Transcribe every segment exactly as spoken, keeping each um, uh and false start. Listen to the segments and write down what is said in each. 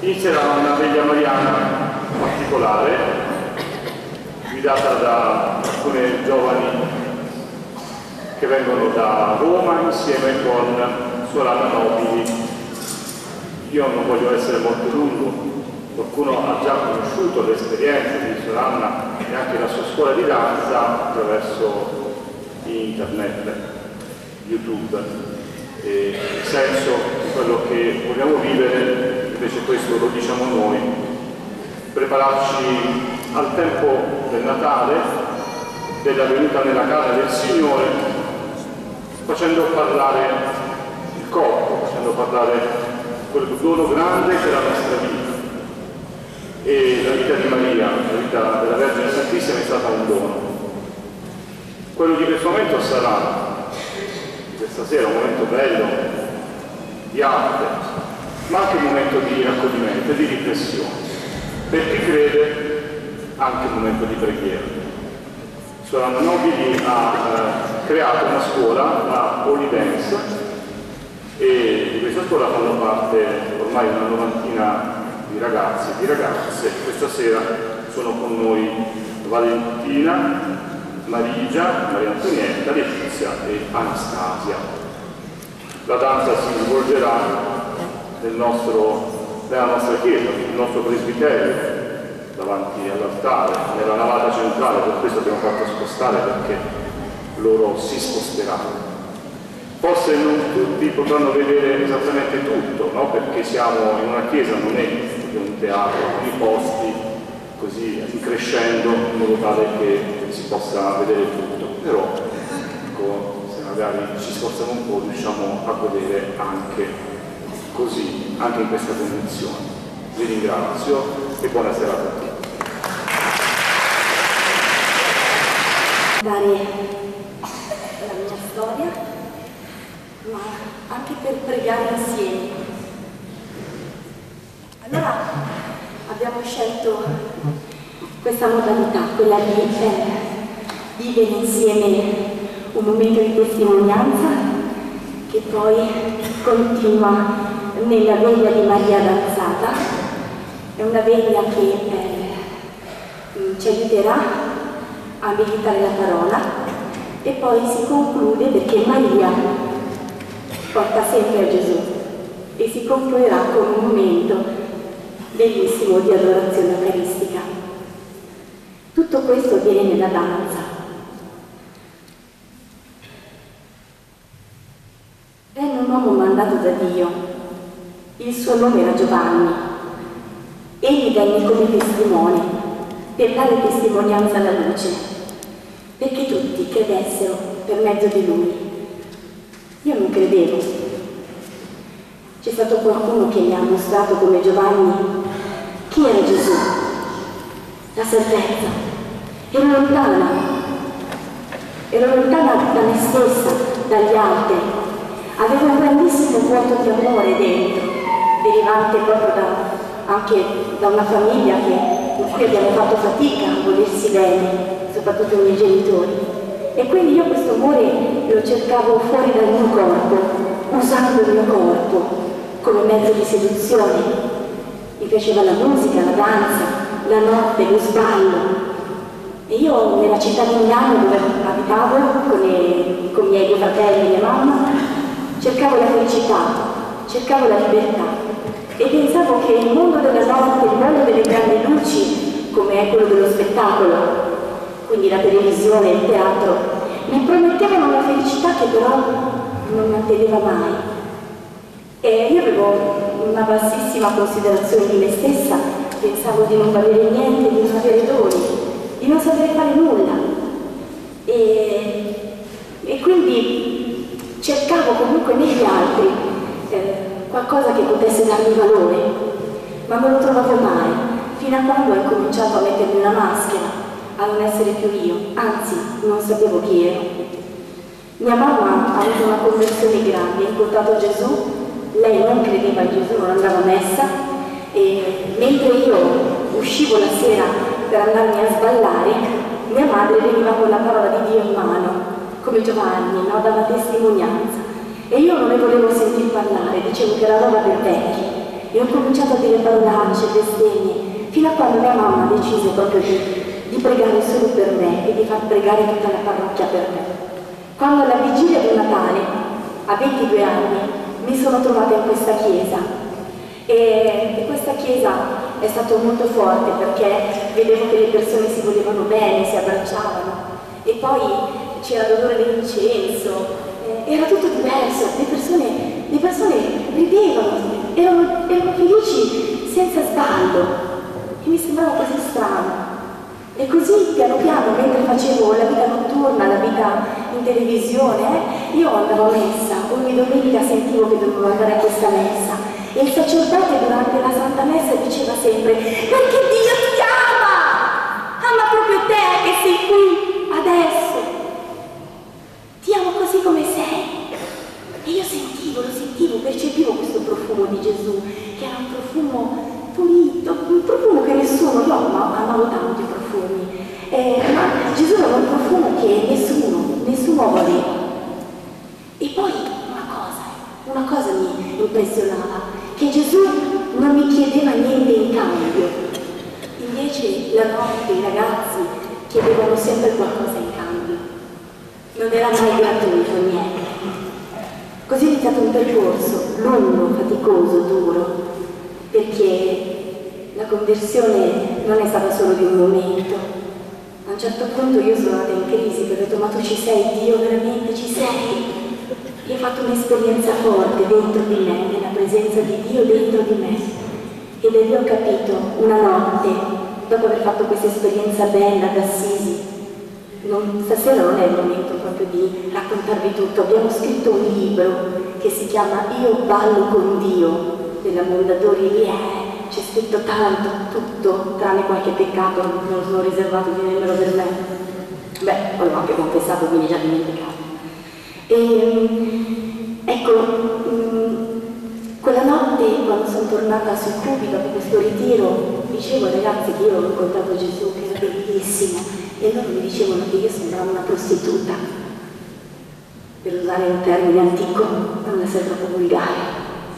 Inizierà una veglia mariana particolare, guidata da alcune giovani che vengono da Roma insieme con Suor Anna Nobili. Io non voglio essere molto lungo, qualcuno ha già conosciuto l'esperienza di Suor Anna e anche la sua scuola di danza attraverso internet, YouTube. E il senso di quello che vogliamo vivere, invece questo lo diciamo noi, prepararci al tempo del Natale, della venuta nella casa del Signore, facendo parlare il corpo, facendo parlare quel dono grande che è la nostra vita. E la vita di Maria, la vita della Vergine Santissima è stata un dono. Quello di questo momento sarà, questa sera, un momento bello di arte, ma anche un momento di raccoglimento e di riflessione. Per chi crede, anche un momento di preghiera. Suor Anna Nobili ha eh, creato una scuola, la Holy Dance, e di questa scuola fanno parte ormai una novantina di ragazzi e di ragazze. Questa sera sono con noi Valentina, Marigia, Maria Antonietta, Letizia e Anastasia. La danza si svolgerà nel nostro, nella nostra chiesa, nel nostro presbiterio, davanti all'altare, nella navata centrale. Per questo abbiamo fatto spostare, perché loro si sposteranno. Forse non tutti potranno vedere esattamente tutto, no? Perché siamo in una chiesa, non è un teatro, con i posti così crescendo in modo tale che si possa vedere tutto, però ecco, se magari ci sforziamo un po' riusciamo a vedere anche così, anche in questa condizione. Vi ringrazio e buona serata a tutti. Dare la mia storia, ma anche per pregare insieme. Allora abbiamo scelto questa modalità, quella di eh, vivere insieme un momento di testimonianza che poi continua nella veglia di Maria danzata. È una veglia che eh, ci aiuterà a meditare la parola e poi si conclude, perché Maria porta sempre a Gesù, e si concluderà con un momento bellissimo di adorazione eucaristica. Tutto questo avviene nella danza. Venne un uomo mandato da Dio, il suo nome era Giovanni. Egli venne come testimone per dare testimonianza alla luce, perché tutti credessero per mezzo di lui. Io non credevo. C'è stato qualcuno che mi ha mostrato come Giovanni chi era Gesù. La salvezza. Ero lontana. Ero lontana da me stessa, dagli altri. Avevo un grandissimo vuoto di amore dentro, derivante proprio da, anche da una famiglia che, in cui abbiamo fatto fatica a volersi bene, soprattutto i miei genitori. E quindi io questo amore lo cercavo fuori dal mio corpo, usando il mio corpo come mezzo di seduzione. Mi piaceva la musica, la danza, la notte, lo sballo. E io nella città di Milano, dove abitavo con, le, con i miei due fratelli e mia mamma, cercavo la felicità, cercavo la libertà e pensavo che il mondo della notte, il mondo delle grandi luci, come è quello dello spettacolo, quindi la televisione, il teatro, mi promettevano una felicità che però non manteneva mai. E io avevo una bassissima considerazione di me stessa, pensavo di non valere niente, di non avere doni, di non sapere fare nulla. E, e quindi cercavo comunque negli altri eh, qualcosa che potesse darmi valore, ma non lo trovavo mai, fino a quando ho incominciato a mettermi una maschera, a non essere più io, anzi non sapevo chi ero. Mia mamma ha avuto una conversione grande, ha incontrato Gesù. Lei non credeva in Gesù, non andava a messa, e mentre io uscivo la sera per andarmi a sballare, mia madre veniva con la parola di Dio in mano, come Giovanni, no? Dava testimonianza. E io non ne volevo sentir parlare, dicevo che era roba per vecchi. e ho cominciato a dire parolacce, bestemmie, fino a quando mia mamma decise proprio di, di pregare solo per me e di far pregare tutta la parrocchia per me. Quando alla vigilia di Natale, a ventidue anni, mi sono trovata in questa chiesa e, e questa chiesa è stato molto forte perché vedevo che le persone si volevano bene, si abbracciavano e poi c'era l'odore dell'incenso, eh, era tutto diverso, le persone, le persone ridevano, erano, erano felici senza sballo e mi sembrava così strano. E così piano piano, mentre facevo la vita notturna, la vita in televisione, eh, io andavo a messa, ogni domenica sentivo che dovevo andare a questa messa e il sacerdote durante la Santa Messa diceva sempre: perché Dio ti ama, ama proprio te che sei qui adesso, ti amo così come sei. E io sentivo, lo sentivo, percepivo questo profumo di Gesù, che era un profumo pulito, un profumo che nessuno, io amavo tanto i profumi, eh, ma Gesù era un profumo che nessuno, nessuno voleva. E poi una cosa, una cosa mi impressionava, che Gesù non mi chiedeva niente in cambio, invece la notte i ragazzi chiedevano sempre qualcosa in cambio, non era mai gratuito niente. Così è iniziato un percorso lungo, faticoso, duro, perché la conversione non è stata solo di un momento. A un certo punto io sono andata in crisi perché ho detto: ma tu ci sei, Dio, veramente ci sei? Io ho fatto un'esperienza forte dentro di me, nella presenza di Dio dentro di me, e da lì ho capito una notte, dopo aver fatto questa esperienza bella ad Assisi, non, stasera non è il momento proprio di raccontarvi tutto, abbiamo scritto un libro che si chiama Io ballo con Dio, della Mondadori, lì c'è scritto tanto, tutto, tranne qualche peccato, non sono riservato di nemmeno per me. Beh, poi l'ho anche confessato, quindi già dimenticato. E, ecco, mh, quella notte, quando sono tornata sui cubi dopo questo ritiro, dicevo ai ragazzi che io ho incontrato Gesù, che era bellissimo, e loro mi dicevano che io sembravo una prostituta, per usare un termine antico, non essere troppo volgare.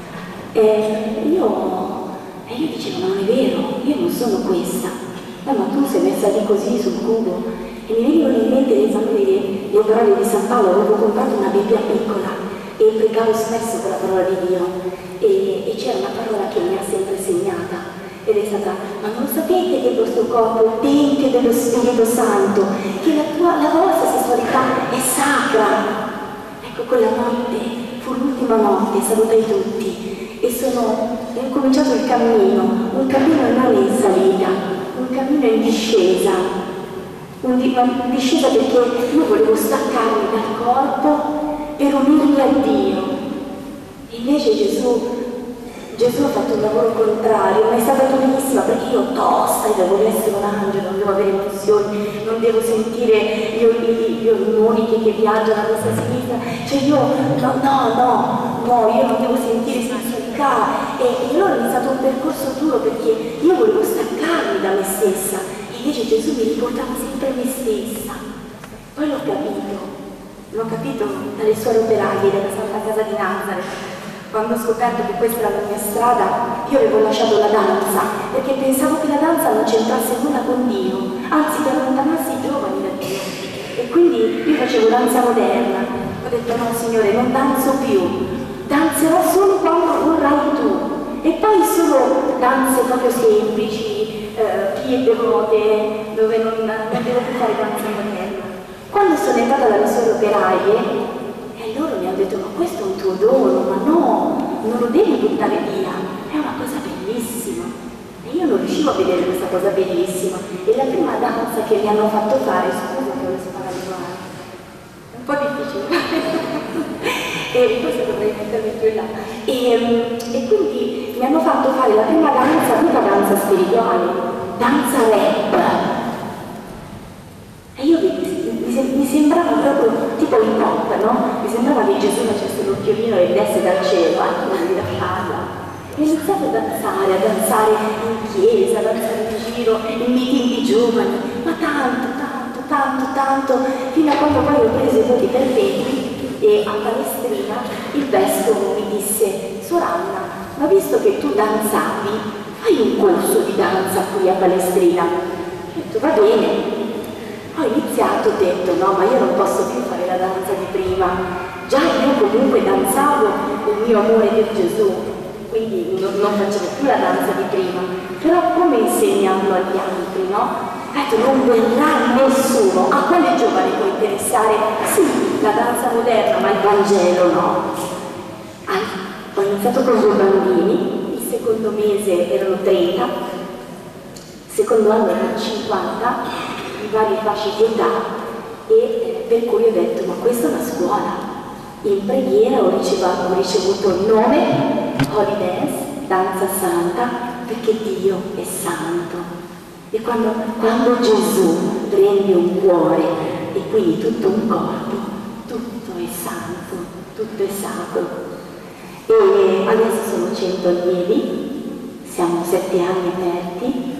E io, e io dicevo: ma non è vero, io non sono questa. Eh, ma tu sei messa lì così sul cubo. E mi venivano in mente le parole, le parole di San Paolo. Avevo comprato una Bibbia piccola e pregavo spesso con la parola di Dio. E, e c'era una parola che mi ha sempre segnata. Ed è stata: ma non sapete che il vostro corpo è il tempio dello Spirito Santo, che la, tua, la vostra sessualità è sacra. Ecco, quella notte fu l'ultima notte, salutai tutti e sono, e ho cominciato il cammino, un cammino non in salita, un cammino in discesa, un di, una discesa perché io volevo staccarmi dal corpo per unirmi a Dio. E invece Gesù Gesù ha fatto un lavoro contrario, ma è stata durissima perché io tosta, io devo essere un angelo, non devo avere emozioni, non devo sentire gli, gli, gli ormoni che, che viaggiano a destra e a sinistra, cioè io no, no, no, no, io non devo sentire sensualità. E, e allora è stato un percorso duro perché io volevo staccarmi da me stessa, e invece Gesù mi riportava sempre a me stessa. Poi l'ho capito, l'ho capito dalle suore operaie della Santa Casa di Nazareth. Quando ho scoperto che questa era la mia strada, io avevo lasciato la danza, perché pensavo che la danza non c'entrasse nulla con Dio, anzi che allontanassi i giovani da Dio. E quindi io facevo danza moderna. Ho detto: no Signore, non danzo più, danzerò solo quando vorrai tu. E poi solo danze proprio semplici, eh, piede vote, dove non, non devo più fare danza moderna. Quando sono entrata dalle suore operaie, e loro mi hanno detto: ma questo è un tuo dono, ma no, non lo devi buttare via, è una cosa bellissima. E io non riuscivo a vedere questa cosa bellissima. E la prima danza che mi hanno fatto fare, scusa che ho le spalle è un po' difficile, e forse dovrei mettermi più in là. E, e quindi mi hanno fatto fare la prima danza, non la danza spirituale, danza rap. E io mi, mi, mi sembrava proprio tipo il pop, no? Mi sembrava che Gesù facesse l'occhiolino e desse dal cielo, anche non mi lasciava. E ho iniziato a danzare, a danzare in chiesa, a danzare in giro, in meeting di giovani, ma tanto, tanto, tanto, tanto, fino a quando poi ho preso i voti perfetti e a Palestrina il vescovo mi disse: Suor Anna, ma visto che tu danzavi, fai un corso di danza qui a Palestrina. Ho detto, va bene. Ho iniziato, ho detto, no, ma io non posso più fare la danza di prima. Già io comunque danzavo il mio amore per Gesù, quindi non, non facevo più la danza di prima. Però come insegnarlo agli altri, no? Ho detto, non verrà nessuno. A quale giovane può interessare? Sì, la danza moderna, ma il Vangelo no. Ah, ho iniziato con due bambini, il secondo mese erano trenta, il secondo anno erano cinquanta, in varie fasce di età, e per cui ho detto, ma questa è una scuola. In preghiera ho ricevuto, ho ricevuto il nome Holy Dance, danza santa, perché Dio è santo. E quando, quando Gesù prende un cuore e quindi tutto un corpo, tutto è santo, tutto è sacro. E adesso sono cento allievi, siamo sette anni aperti,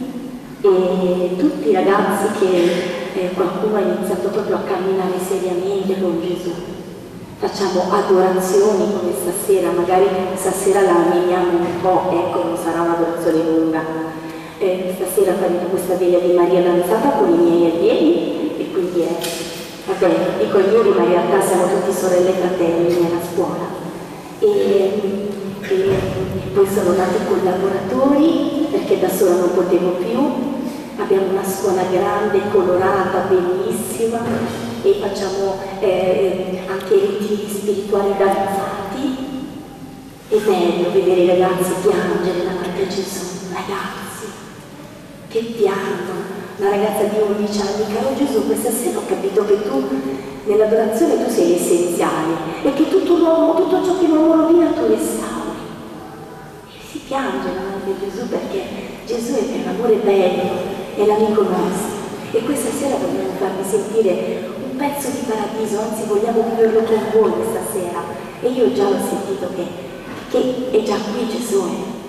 e tutti i ragazzi che eh, qualcuno ha iniziato proprio a camminare seriamente con Gesù. Facciamo adorazioni come stasera, magari stasera la ammeniamo un po', ecco, non sarà un'adorazione lunga. Eh, stasera faremo questa veglia di Maria danzata con i miei allievi, e quindi è, vabbè, dico allievi, ma in realtà siamo tutti sorelle e fratelli nella scuola. E, e poi sono nati collaboratori, perché da sola non potevo più. Abbiamo una scuola grande, colorata, bellissima, e facciamo eh, anche ritiri spirituali danzati. È bello vedere i ragazzi piangere davanti a Gesù, ragazzi che piangono. Una ragazza di undici anni, caro Gesù, questa sera ho capito che tu nell'adorazione tu sei essenziale e che tutto l'uomo, tutto ciò che l'uomo rovina tu restauri. E si piange davanti a Gesù perché Gesù è l'amore bello, è l'amico nostro, e questa sera vogliamo farvi sentire un pezzo di paradiso, anzi vogliamo viverlo con voi questa sera, e io già l'ho sentito che, che è già qui Gesù.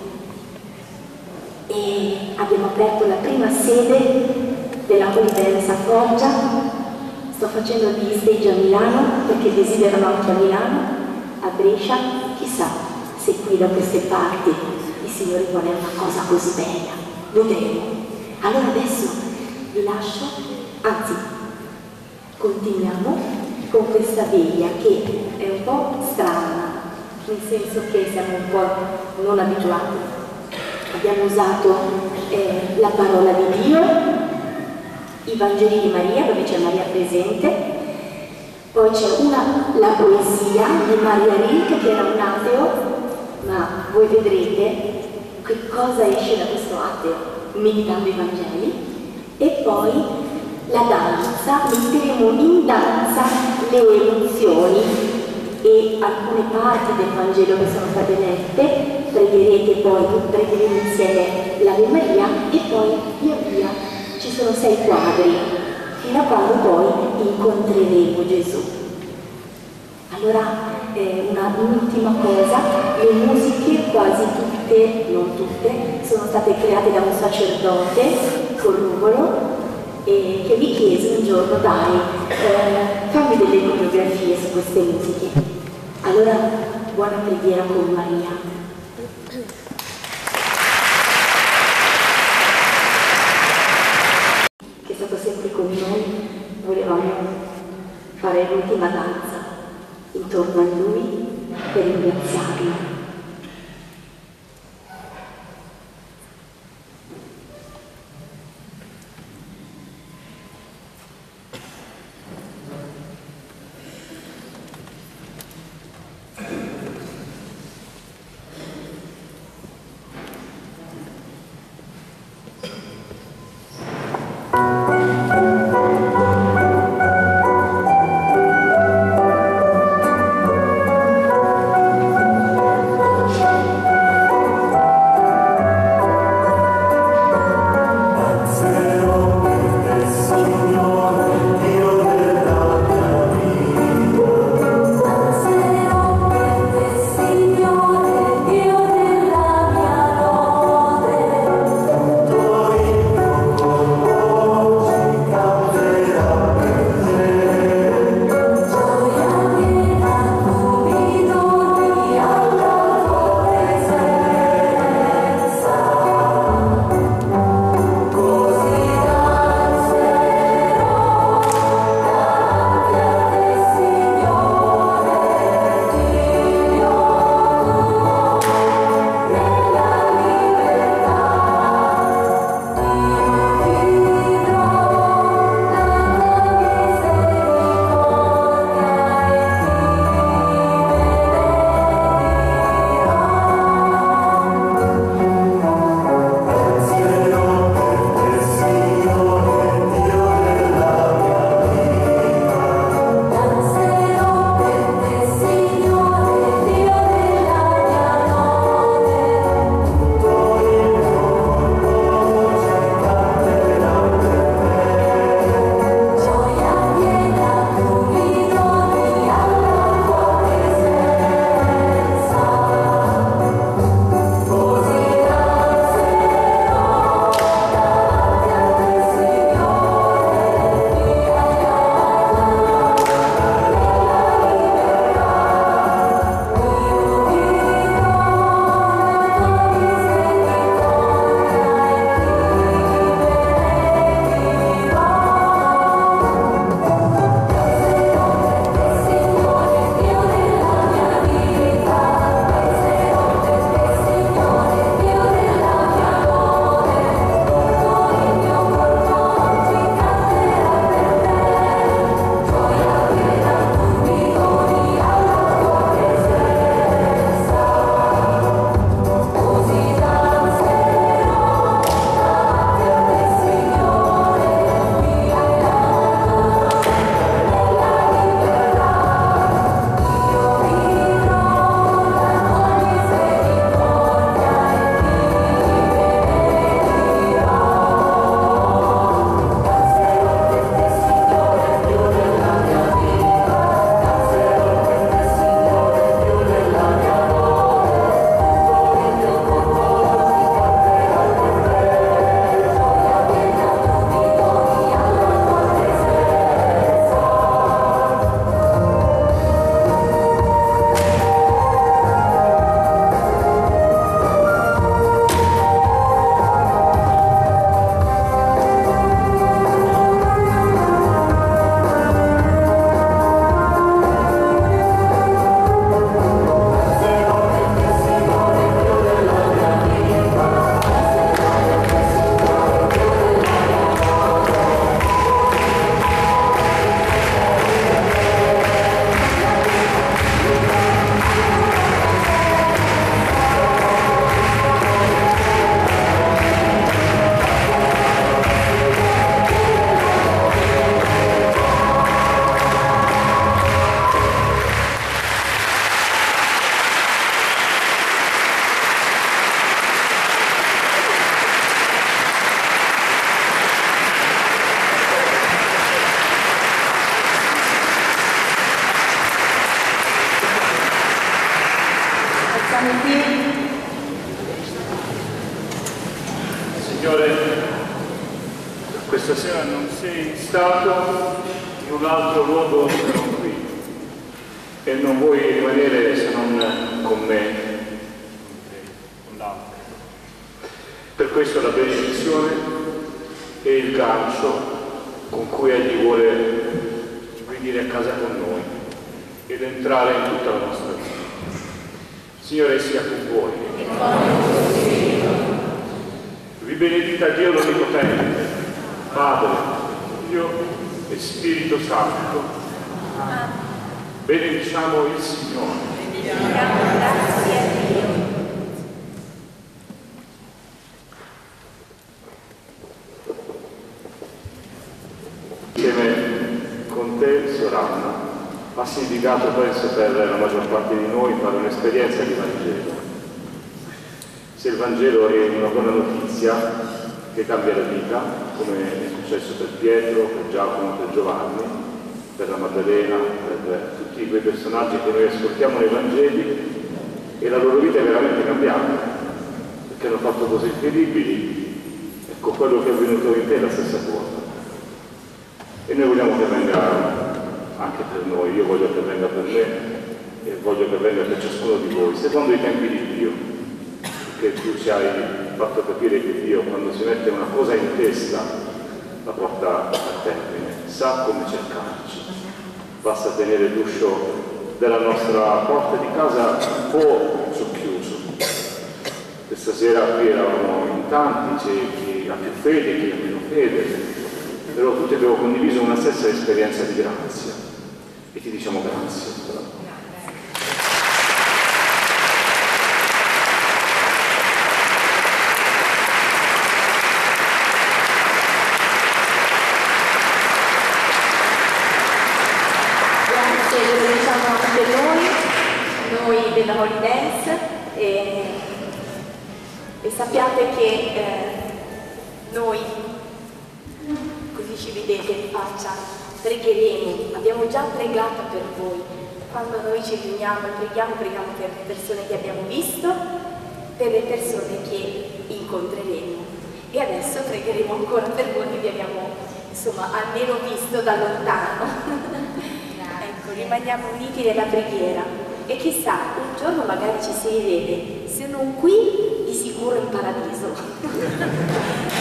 E abbiamo aperto la prima sede della Holy Dance a Foggia, sto facendo degli stage a Milano perché desiderano anche a Milano, a Brescia, chissà se qui da queste parti il Signore vuole una cosa così bella, vedremo. Allora adesso vi lascio, anzi continuiamo con questa veglia che è un po' strana, nel senso che siamo un po' non abituati. Abbiamo usato eh, la parola di Dio, i Vangeli di Maria, dove c'è Maria presente, poi c'è una, la poesia di Maria Rilke, che era un ateo, ma voi vedrete che cosa esce da questo ateo meditando i Vangeli, e poi la danza, metteremo in danza le emozioni e alcune parti del Vangelo che sono state lette, pregherete poi, pregheremo insieme l'Ave Maria, e poi via via ci sono sei quadri, fino a quando poi incontreremo Gesù. Allora, eh, una ultima cosa, le musiche quasi tutte, non tutte, sono state create da un sacerdote, Corrugolo, e che mi chiese un giorno, dai, eh, fammi delle coreografie su queste musiche. Allora, buona preghiera con Maria. Che è stato sempre con noi, volevamo fare l'ultima danza intorno a lui per ringraziarlo. Thank Signore, questa sera non sei stato in un altro luogo se non qui e non vuoi rimanere se non con me, con l'altro. Per questo la benedizione e il gancio con cui Egli vuole venire a casa con noi ed entrare in tutta la nostra vita. Signore sia con voi. Vi benedica Dio l'Onnipotente, Padre, Figlio e Spirito Santo. Benediciamo il Signore. Grazie a Dio. Insieme con te, Soranna, ha significato, penso, per la maggior parte di noi fare un'esperienza di Vangelo. Se il Vangelo è una buona notizia che cambia la vita, come è successo per Pietro, per Giacomo, per Giovanni, per la Maddalena, per tutti quei personaggi che noi ascoltiamo nei Vangeli, e la loro vita è veramente cambiata, perché hanno fatto cose incredibili. Ecco, quello che è avvenuto in te è la stessa cosa. E noi vogliamo che venga anche per noi, io voglio che venga per me e voglio che venga per ciascuno di voi, secondo i tempi di Dio, perché tu ci hai fatto capire che Dio, quando si mette una cosa in testa, la porta a termine, sa come cercarci. Basta tenere l'uscio della nostra porta di casa un po' socchiuso. Questa sera qui eravamo in tanti, c'è chi ha più fede, chi ha meno fede, però tutti abbiamo condiviso una stessa esperienza di grazia e ti diciamo grazie. Grazie, lo diciamo anche noi, noi della Holy Dance, e, e sappiate che eh, noi, così ci vedete in faccia, pregheremo, abbiamo già pregato per voi. Quando noi ci riuniamo e preghiamo, preghiamo per le persone che abbiamo visto, per le persone che incontreremo. E adesso pregheremo ancora per voi che vi abbiamo, insomma, almeno visto da lontano. Ecco, rimaniamo uniti nella preghiera. E chissà, un giorno magari ci si rivede, se non qui, di sicuro in paradiso.